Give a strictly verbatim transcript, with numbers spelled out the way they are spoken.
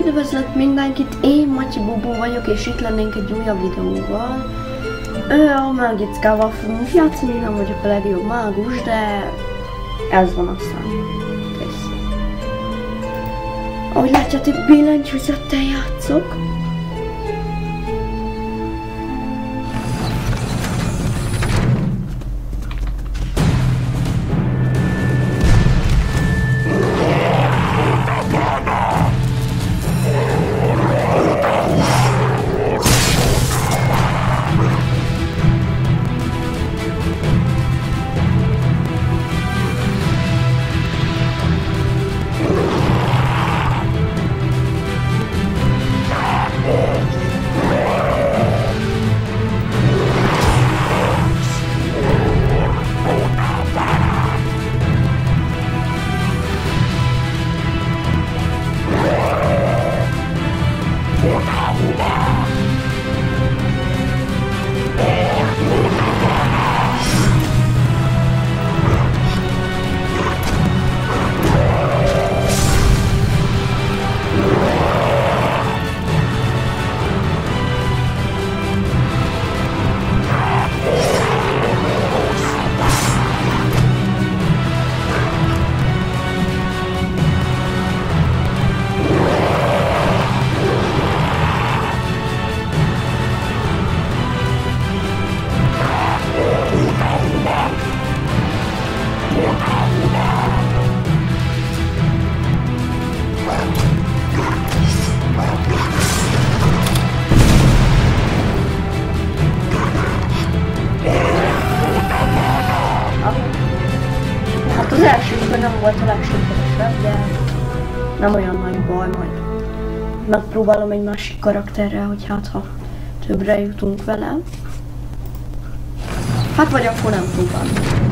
Üdvözlök mindenkit, én Matyi Bubó vagyok, és itt lennénk egy újabb videóval. Ő a mágickával fogunk játszani, nem vagyok a legjobb mágus, de ez van aztán. Kész. Ahogy látjátok, billentyűzettel játszok. Hát az elsőben nem volt a legsikeresebb, de nem olyan nagy baj, majd megpróbálom egy másik karakterrel, hogy hát ha többre jutunk vele. Hát vagy akkor nem próbálom.